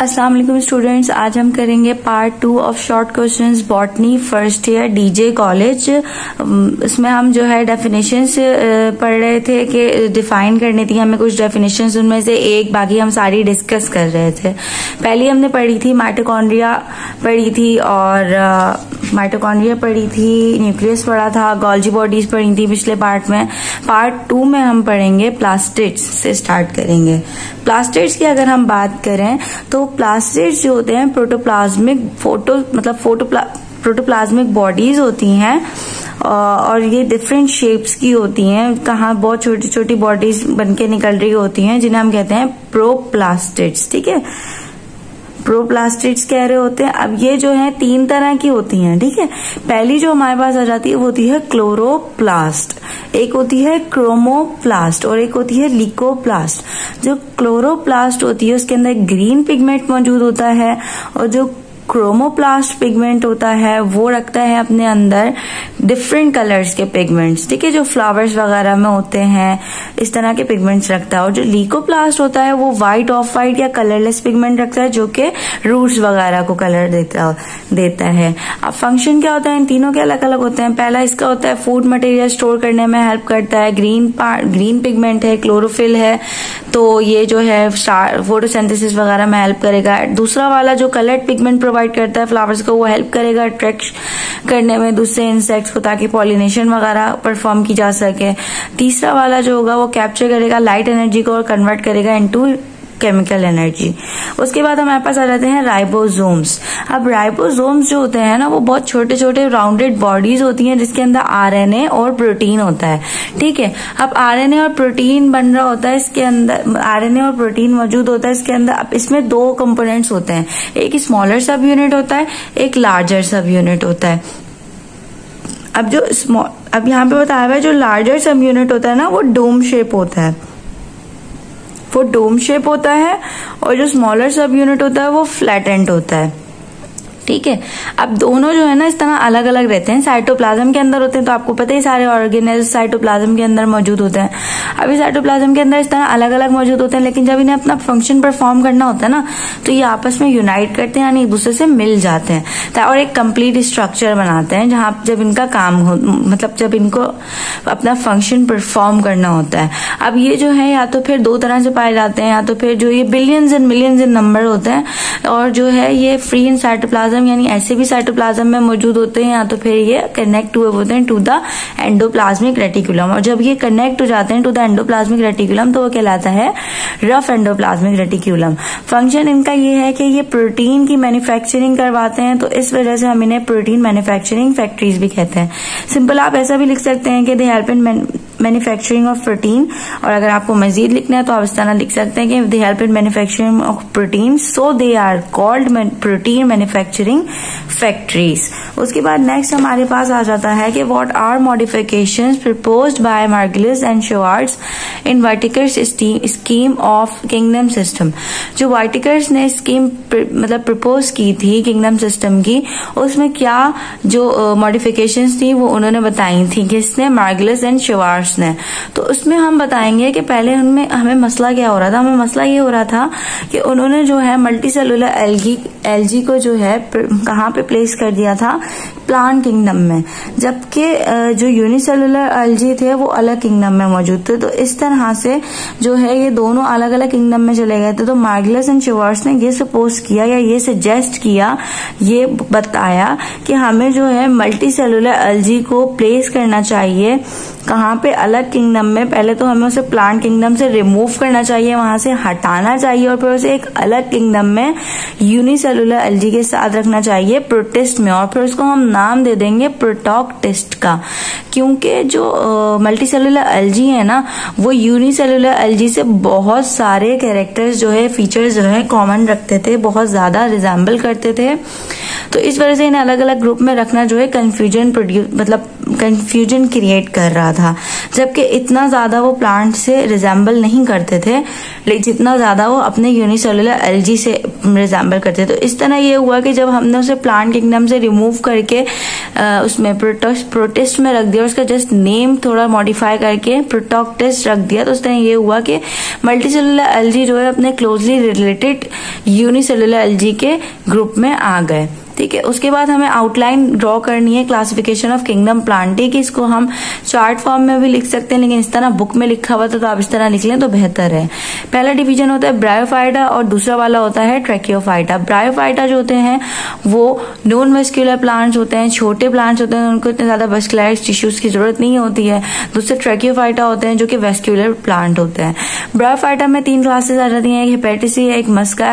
अस्सलाम वालेकुम स्टूडेंट्स, आज हम करेंगे part 2 of short questions botany first year DJ college. इसमें हम जो है डेफिनेशंस पढ़ रहे थे कि डिफाइन करनी थी हमें कुछ डेफिनेशंस, उनमें से एक बाकी हम सारी डिस्कस कर रहे थे। पहली हमने पढ़ी थी माइटोकॉन्ड्रिया पढ़ी थी और माइटोकॉन्ड्रिया पढ़ी थी, न्यूक्लियस पढ़ा था, गोल्जी बॉडीज पढ़ी थी पिछले पार्ट में। पार्ट 2 में हम पढ़ेंगे प्लास्टिड्स से स्टार्ट करेंगे। प्लास्टिड्स की अगर हम बात करें तो प्लास्टिड्स जो होते हैं प्रोटोप्लाज्मिक प्रोटोप्लाज्मिक बॉडीज होती हैं और ये डिफरेंट शेप्स की होती हैं। कहाँ बहुत छोटी छोटी बॉडीज बनके निकल रही होती हैं जिन्हें हम कहते हैं प्रोप्लास्टिड्स। ठीक है, प्रोप्लास्टिड्स कह रहे होते हैं। अब ये जो है 3 तरह की होती हैं। ठीक है, पहली जो हमारे पास आ जाती है वो होती है क्लोरोप्लास्ट, एक होती है क्रोमोप्लास्ट और एक होती है लीकोप्लास्ट। जो क्लोरोप्लास्ट होती है उसके अंदर ग्रीन पिगमेंट मौजूद होता है और जो क्रोमोप्लास्ट पिगमेंट होता है वो रखता है अपने अंदर डिफरेंट कलर्स के पिगमेंट्स। ठीक है, जो फ्लावर्स वगैरह में होते हैं इस तरह के पिगमेंट्स रखता है। और जो लीकोप्लास्ट होता है वो व्हाइट, ऑफ व्हाइट या कलरलेस पिगमेंट रखता है जो कि रूट्स वगैरह को कलर देता है। अब फंक्शन क्या होता है, इन तीनों के अलग अलग होते हैं। पहला इसका होता है फूड मटेरियल स्टोर करने में हेल्प करता है। ग्रीन पिगमेंट है, क्लोरोफिल है, तो ये जो है फोटोसिंथेसिस वगैरह में हेल्प करेगा। दूसरा वाला जो कलर्ड पिगमेंट प्रोवाइड करता है फ्लावर्स को, वो हेल्प करेगा अट्रैक्ट करने में दूसरे इंसेक्ट्स को ताकि पॉलिनेशन वगैरह परफॉर्म की जा सके। तीसरा वाला जो होगा वो कैप्चर करेगा लाइट एनर्जी को और कन्वर्ट करेगा इनटू केमिकल एनर्जी। उसके बाद हमारे पास आ जाते हैं राइबोसोम्स। अब राइबोसोम्स जो होते हैं ना वो बहुत छोटे छोटे राउंडेड बॉडीज होती हैं जिसके अंदर आरएनए और प्रोटीन होता है। ठीक है, अब आरएनए और प्रोटीन बन रहा होता है, इसके अंदर आरएनए और प्रोटीन मौजूद होता है इसके अंदर। अब इसमें 2 कंपोनेंट्स होते हैं, एक स्मॉलर सब यूनिट होता है, एक लार्जर सब यूनिट होता है। अब यहाँ पे बताया हुआ है जो लार्जर सब यूनिट होता है ना वो डोम शेप होता है, वो डोम शेप होता है और जो स्मॉलर सब यूनिट होता है वो फ्लैटेंड होता है। ठीक है, अब दोनों जो है ना इस तरह अलग अलग रहते हैं, साइटोप्लाज्म के अंदर होते हैं। तो आपको पता है सारे ऑर्गेनेल्स साइटोप्लाज्म के अंदर मौजूद होते हैं। अभी साइटोप्लाज्म के अंदर इस तरह अलग अलग मौजूद होते हैं, लेकिन जब इन्हें अपना फंक्शन परफॉर्म करना होता है ना तो ये आपस में यूनाइट करते हैं, यानी एक दूसरे से मिल जाते हैं और एक कंप्लीट स्ट्रक्चर बनाते हैं जहां जब इनका काम हो, मतलब जब इनको अपना फंक्शन परफॉर्म करना होता है। अब ये जो है या तो फिर 2 तरह से पाए जाते हैं, या तो फिर जो ये billions and millions in number होते हैं और जो है ये फ्री इन साइटोप्लाज्म यानी ऐसे भी साइटोप्लाज्म में मौजूद होते हैं, या तो फिर ये कनेक्ट हुए होते हैं टू द एंडोप्लाज्मिक रेटिकुलम। और जब ये कनेक्ट हो जाते हैं टू द एंडोप्लाज्मिक रेटिकुलम तो वो कहलाता है रफ एंडोप्लाज्मिक रेटिकुलम। फंक्शन इनका ये है कि ये प्रोटीन की मैन्युफैक्चरिंग करवाते हैं, तो इस वजह से हम इन्हें प्रोटीन मैन्युफैक्चरिंग फैक्ट्रीज भी कहते हैं। सिंपल आप ऐसा भी लिख सकते हैं कि they help in manufacturing of protein, और अगर आपको मजीद लिखना है तो आप इस तरह लिख सकते हैं कि they help in manufacturing of protein, so they are called protein manufacturing factories. उसके बाद नेक्स्ट हमारे पास आ जाता है कि what are modifications proposed by Margulis and Schwartz in Whittaker's scheme of kingdom system. जो वाइटिकर्स ने स्कीम मतलब प्रपोज की थी किंगडम सिस्टम की, उसमें क्या जो मॉडिफिकेशंस थी वो उन्होंने बताई थी, किसने, मार्गलिस एंड शॉर्ट्स ने। तो उसमें हम बताएंगे कि पहले उनमें हमें मसला क्या हो रहा था। हमें मसला ये हो रहा था कि उन्होंने जो है मल्टीसेलुलर एल्गी को जो है कहाँ पे प्लेस कर दिया था, प्लांट किंगडम में, जबकि जो यूनिसेलुलर एल्गी थे वो अलग किंगडम में मौजूद थे। तो इस तरह से जो है ये दोनों अलग अलग किंगडम में चले गए थे। तो मार्गलिस एंड शॉर्ट्स ने ये सपोज किया या ये सजेस्ट किया, ये बताया कि हमें जो है मल्टीसेलुलर एल्गी को प्लेस करना चाहिए कहाँ पे, अलग किंगडम में। पहले तो हमें उसे प्लांट किंगडम से रिमूव करना चाहिए, वहां से हटाना चाहिए और फिर उसे एक अलग किंगडम में यूनिसेलुलर एल्गी के साथ रखना चाहिए प्रोटिस्ट में, और फिर उसको हम नाम दे देंगे प्रोटोक्टिस्ट का, क्योंकि जो मल्टीसेलुलर एल्गी है ना वो यूनिसेलुलर एल्गी से बहुत सारे कैरेक्टर्स जो है, फीचर्स जो है कॉमन रखते थे, बहुत ज्यादा रिजेंबल करते थे। तो इस वजह से इन्हें अलग अलग ग्रुप में रखना जो है कंफ्यूजन क्रिएट कर रहा था, जबकि इतना ज्यादा वो प्लांट से रिजेंबल नहीं करते थे लेकिन जितना ज्यादा वो अपने यूनिसेलुलर एल्गी से रिजेंबल करते थे। तो इस तरह ये हुआ कि जब हमने उसे प्लांट किंगडम से रिमूव करके उसमें प्रोटिस्ट में रख दिया, उसका जस्ट नेम थोड़ा मॉडिफाई करके प्रोटोक्टिस्ट रख दिया, तो उस तरह ये हुआ कि मल्टीसेलुलर एल्गी जो है अपने क्लोजली रिलेटेड यूनिसेलुलर एल्गी के ग्रुप में आ गए। ठीक है, उसके बाद हमें आउटलाइन ड्रॉ करनी है क्लासिफिकेशन ऑफ किंगडम प्लांटी की। इसको हम चार्ट फॉर्म में भी लिख सकते हैं, लेकिन इस तरह बुक में लिखा हुआ था तो आप इस तरह लिख लें तो बेहतर है। पहला डिवीजन होता है ब्रायोफाइटा और दूसरा वाला होता है ट्रैकियोफाइटा। ब्रायोफाइटा जो होते हैं वो नॉन वेस्क्यूलर प्लांट्स होते हैं, छोटे प्लांट्स होते हैं, उनको इतने ज्यादा वेस्कुलराइज्ड टिश्यूज की जरूरत नहीं होती है। दूसरे ट्रैकियोफाइटा होते हैं जो कि वेस्क्यूलर प्लांट होते हैं। ब्रायोफाइटा में 3 क्लासेस आ जाती हैं, एक हेपेटिसी है, एक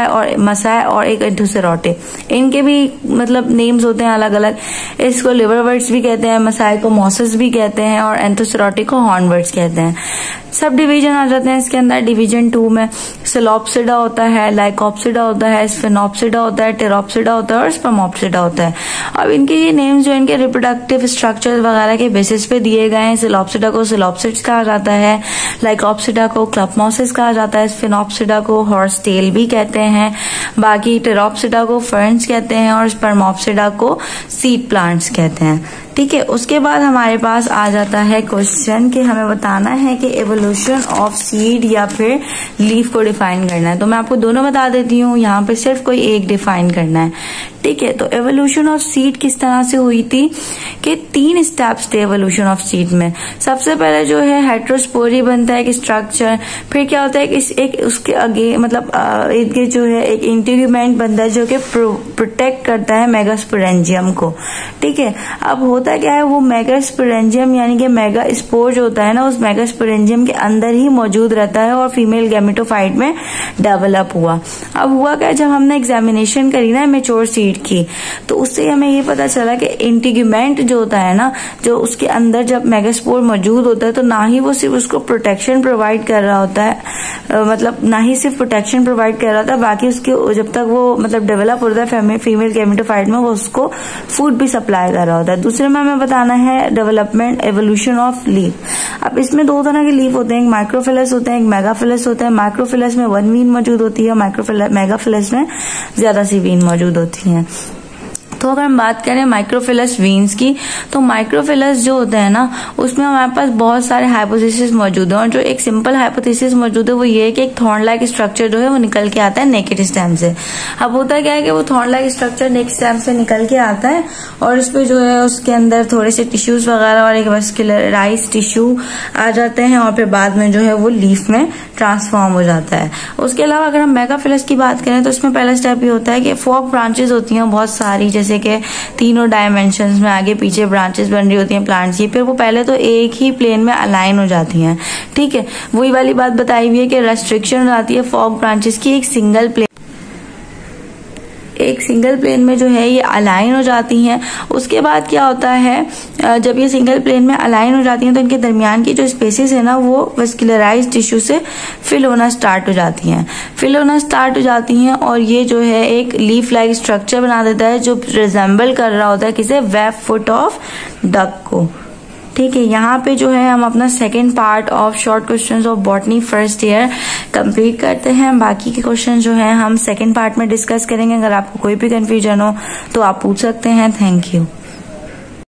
मसाए और एक एंथोसेरोटे। इनके भी मतलब नेम्स होते हैं अलग अलग। इसको लिवरवर्ट्स भी कहते हैं, मसाए को मॉसस भी कहते हैं और एंथोसेरोटिक को हॉर्नवर्ट्स कहते हैं। सब डिवीजन आ जाते हैं इसके अंदर। डिवीजन 2 में सिलोप्सिडा होता है, लाइकोप्सिडा होता है, स्फेनोप्सिडा होता है, टेरोप्सिडा होता है और स्पर्मोप्सिडा होता है। अब इनके ये नेम्स जो इनके रिप्रोडक्टिव स्ट्रक्चर वगैरह के बेसिस पे दिए गए हैं। सिलोप्सिडा को सिलोप्सिड्स कहा जाता है, लाइकोप्सिडा को क्लबमॉसिस कहा जाता है, स्फेनोप्सिडा को हॉर्स टेल भी कहते हैं, बाकी टेरोप्सिडा को फर्न्स कहते हैं और स्पर्मोप्सिडा को सीड प्लांट्स कहते हैं। ठीक है, उसके बाद हमारे पास आ जाता है क्वेश्चन कि हमें बताना है कि एवोल्यूशन ऑफ सीड या फिर लीफ को डिफाइन करना है। तो मैं आपको दोनों बता देती हूँ, यहाँ पे सिर्फ कोई एक डिफाइन करना है। ठीक है, तो एवोल्यूशन ऑफ सीड किस तरह से हुई थी कि 3 स्टेप्स थे एवोल्यूशन ऑफ सीड में। सबसे पहले जो है हेट्रोस्पोरी बनता है एक स्ट्रक्चर, फिर क्या होता है कि एक उसके आगे मतलब इनके जो है एक इंटीग्यूमेंट बनता है जो कि प्रोटेक्ट करता है मेगास्पोरेंजियम को। ठीक है, अब होता क्या है, वो मेगास्पोरेंजियम यानी कि मेगा स्पोर जो होता है ना, उस मेगास्पोरेंजियम के अंदर ही मौजूद रहता है और फीमेल गैमेटोफाइट में डेवलप हुआ। अब हुआ क्या, जब हमने एग्जामिनेशन करी ना मेच्योर सीड की, तो उससे हमें ये पता चला कि इंटीग्यूमेंट जो होता है ना, जो उसके अंदर जब मेगास्पोर मौजूद होता है तो ना ही वो सिर्फ उसको प्रोटेक्शन प्रोवाइड कर रहा होता है, मतलब ना ही सिर्फ प्रोटेक्शन प्रोवाइड कर रहा था, बाकी उसके जब तक वो मतलब डेवलप होता है फीमेल गैमेटोफाइट में, वो उसको फूड भी सप्लाई कर रहा होता है। दूसरे में हमें बताना है डेवलपमेंट एवोल्यूशन ऑफ लीफ। अब इसमें 2 तरह के लीफ होते हैं, एक माइक्रोफिलस होते हैं, एक मेगाफिलस होते हैं। माइक्रोफिलस में 1 वीन मौजूद होती है और मेगाफिलस में ज्यादा सी वीन मौजूद होती है। तो अगर हम बात करें माइक्रोफिलस वीन्स की, तो माइक्रोफिलस जो होते हैं ना, उसमें हमारे पास बहुत सारे हाइपोथेसिस मौजूद है और जो एक सिंपल हाइपोथेसिस मौजूद है वो ये है कि एक थॉर्न लाइक स्ट्रक्चर जो है वो निकल के आता है नेकेड स्टेम से। अब होता क्या है कि वो thorn like structure naked stem से निकल के आता है और उस पर जो है उसके अंदर थोड़े से टिश्यूज वगैरह और एक वेस्कुलराइज्ड टिश्यू आ जाते हैं और फिर बाद में जो है वो लीफ में ट्रांसफॉर्म हो जाता है। उसके अलावा अगर हम मेगाफिलस की बात करें तो उसमें पहला स्टेप ये होता है कि फॉक ब्रांचेस होती हैं बहुत सारी, जैसे कि तीनों डायमेंशंस में आगे पीछे ब्रांचेस बन रही होती हैं प्लांट्स की। फिर वो पहले तो एक ही प्लेन में अलाइन हो जाती हैं। ठीक है, वही वाली बात बताई हुई है कि रेस्ट्रिक्शन हो जाती है फॉक ब्रांचेस की, एक सिंगल प्लेन में जो है ये अलाइन हो जाती हैं। उसके बाद क्या होता है, जब ये सिंगल प्लेन में अलाइन हो जाती हैं तो इनके दरमियान की जो स्पेसेस है ना वो वेस्कुलराइज्ड टिश्यू से फिल होना स्टार्ट हो जाती हैं और ये जो है एक लीफ लाइक स्ट्रक्चर बना देता है जो रिजेंबल कर रहा होता है किसे, वेब फुट ऑफ डक को। ठीक है, यहाँ पे जो है हम अपना second part of short questions of botany first year complete करते हैं। बाकी के क्वेश्चन जो है हम सेकेंड पार्ट में डिस्कस करेंगे। अगर आपको कोई भी कंफ्यूजन हो तो आप पूछ सकते हैं। Thank you.